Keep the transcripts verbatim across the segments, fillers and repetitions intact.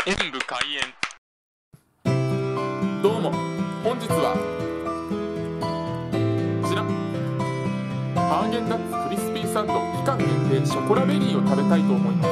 演武開演。 どうも、本日はこちらハーゲンダッツクリスピーサンド期間限定ショコラベリーを食べたいと思います。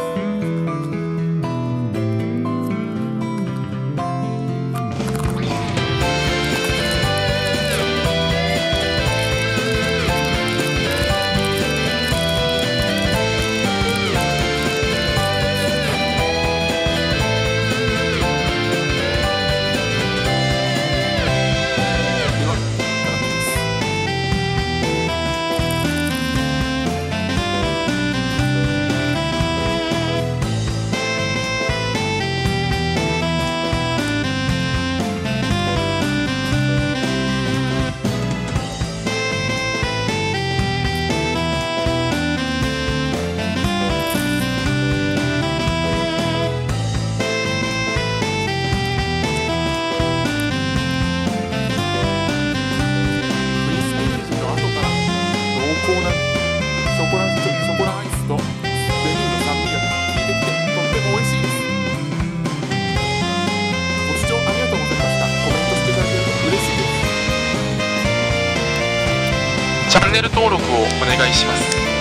ショコラ、ショコラアイスとベリーの酸味が効いてきてとっても美味しいです。ご視聴ありがとうございました。コメントしていただけると嬉しいです。 チャンネル登録をお願いします。